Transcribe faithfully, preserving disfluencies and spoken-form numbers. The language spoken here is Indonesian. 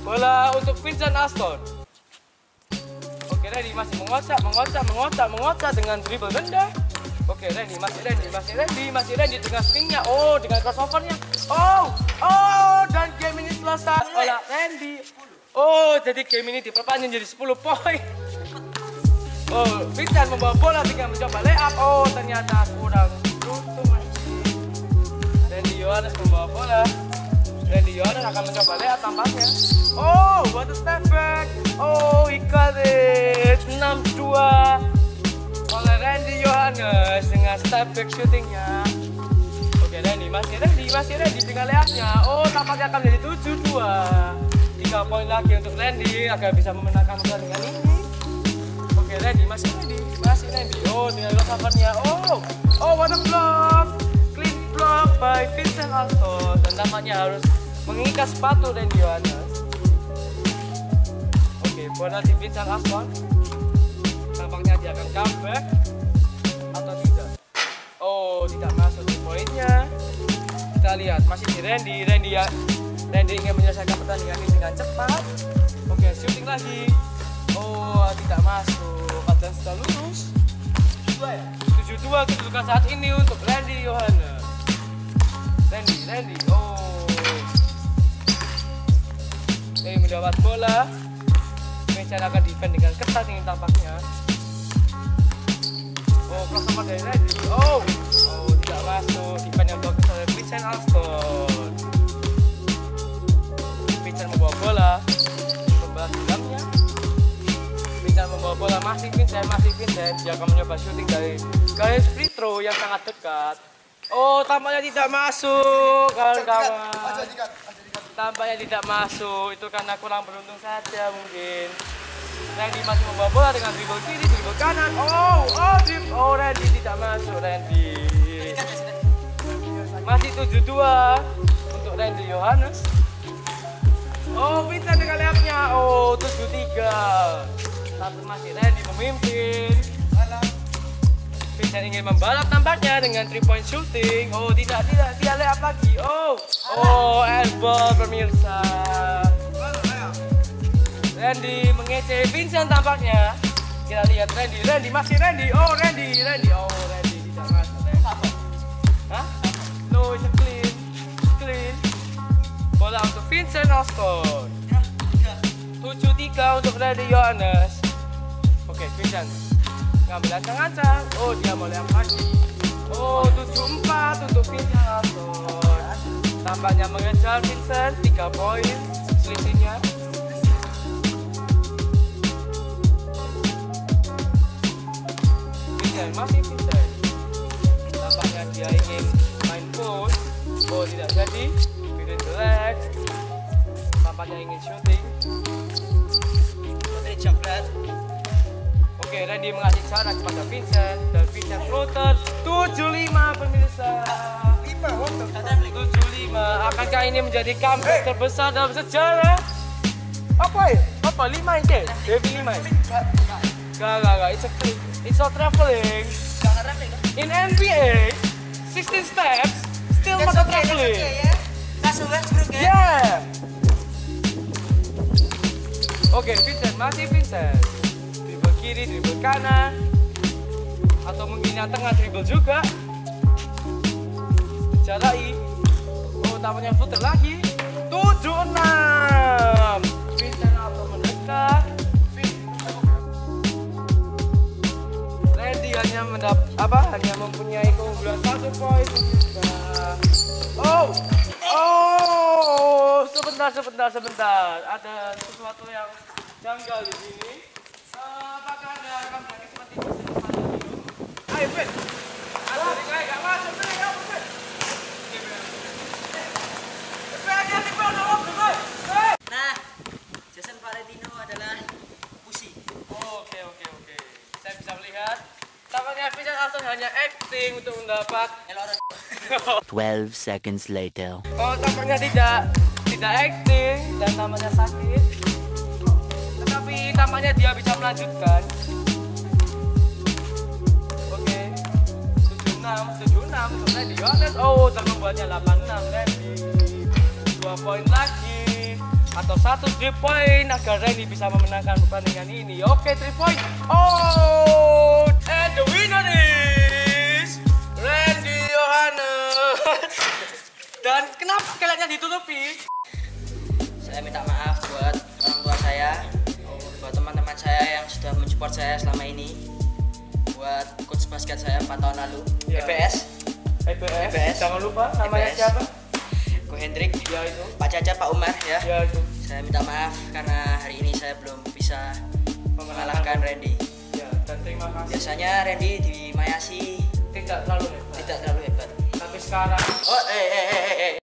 Bola untuk Vincent Aston. Oke, Randy masih mengocak, mengocak, mengocak, mengocak dengan dribble rendah. Oke, Randy masih Randy, masih Randy, masih Randy dengan swingnya. Oh, dengan crossovernya. Oh, oh, dan game ini selesai oleh Randy. Oh, jadi game ini diperpanjang jadi sepuluh poin. Oh, Vincent membawa bola dengan mencoba layup. Oh, ternyata kurang beruntung. Randy Yohanes membawa bola. Randy Yohanes akan mencoba layup tampaknya. Oh, what a step back. Oh, he got it. enam dua oleh Randy Yohanes dengan step back shootingnya. Oke, Randy masih Randy, masih Randy dengan layupnya. Oh, tampaknya akan menjadi tujuh dua. tiga poin lagi untuk Randy agar bisa memenangkan pertandingan ini. Oke, Randy masih Randy, masih Randy. Oh, dengan crossovernya. Oh, oh, what a block. Clean block by Vincent Aston. Dan tampaknya harus mengikat sepatu Randy Yohanes. Oke, bola di Vincent Aston. Tampaknya dia akan comeback atau tidak. Oh, tidak masuk di poinnya. Kita lihat masih di Randy. Randy ya, Randy ingin menyelesaikan pertandingan ini dengan cepat. Oke, shooting lagi. Oh, tidak masuk. Dan sudah lurus. tujuh dua kedudukan saat ini untuk Randy Yohanes. Randy, Randy. Oh. Ini mendapat bola. Vincent akan defend dengan ketat ini tampaknya. Oh, crossover dari Randy. Oh, oh tidak masuk. Defend yang bagus oleh Vincent Aston. Vincent membawa bola. Membalas dalamnya. Vincent membawa bola, masih Vincent, masih Vincent. Dia akan mencoba shooting dari garis free throw yang sangat dekat. Oh, tampaknya tidak masuk, kawan-kawan. Tampaknya tidak masuk. Itu karena kurang beruntung saja mungkin. Randy masih membawa bola dengan dribble kiri, dribble kanan. Oh, oh, dribble. Oh, Randy tidak masuk, Randy. Masih tujuh dua untuk Randy Yohanes. Oh, Vincent dengan layupnya. Oh, tujuh tiga. Satu masih Randy memimpin. Vincent ingin membalap tampaknya dengan three point shooting. Oh, tidak, tidak, dia layup lagi. Oh, oh, airball pemirsa. Randy mengece Vincent tampaknya. Kita lihat Randy, Randy masih Randy. Oh, Randy, Randy. Oh, Randy tidak masuk. Hah? No, it's a clean, clean. Bola untuk Vincent Aston. tujuh tiga untuk Randy Yohanes. Oke, Vincent ngambil ancang-ancang. Oh, dia mau layup lagi. Oh, tujuh empat untuk Vincent Aston. Tampaknya mengejar Vincent, tiga poin selisihnya. Vincent, masih Vincent. Tampaknya dia ingin main post. Oh, tidak jadi. Vincent jelek. Tampaknya ingin shooting. Oke, Randy mengasih cara kepada Vincent. Dan Vincent floater tujuh lima pemirsa. tujuh lima. Akankah ini menjadi comeback terbesar dalam sejarah? Apa ya? Apa? lima ini? Devi lima ini? Gak, gak, gak. It's a clip. It's all traveling. In N B A, sixteen steps, still not a traveling. Yeah. Oke, Vincent, masih Vincent. Dribble kiri, dribble kanan. Atau mungkin yang tengah dribble juga. Jarai. Oh, tampaknya footer lagi. tujuh enam. Vincent atau mendekat. Randy hanya mendapat apa? Hanya mempunyai keunggulan satu poin. Oh, oh, sebentar, sebentar, sebentar. Ada sesuatu yang janggal di sini. Uh, apakah ada comeback seperti ini? Ayo, Vin. Ada ring lain gak masuk, Vin. Kamu, Vin. Nah, Jason Valentino adalah pusi. Oh, oke, oke, oke. Saya bisa melihat. Tampaknya Vincent Aston hanya acting untuk mendapat twelve seconds later. Oh, tampaknya tidak tidak acting dan tampaknya sakit. Tetapi tampaknya dia bisa melanjutkan. Oke. tujuh enam, tujuh enam untuk Randy Yohanes. Oh, dan membuatnya delapan enam Randy. Dua poin lagi. atau satu three point agar Randy bisa memenangkan pertandingan ini. Oke, three point. Oh, and the winner is Randy Yohanes. Dan kenapa kalian ditutupi? Saya minta maaf buat orang tua saya, buat teman-teman saya yang sudah mensupport saya selama ini, buat coach basket saya empat tahun lalu, Ya. E P S, E P S. E P S. Jangan lupa namanya E P S. siapa? Ko Hendrik, Ya itu. Pak Caca, Pak Umar ya. Ya itu. Saya minta maaf karena hari ini saya belum bisa mengalahkan Randy. Ya, dan terima kasih. Biasanya Randy di Mayasi Tidak terlalu hebat. tidak terlalu hebat. Tapi sekarang Oh, eh, eh, eh, eh, eh.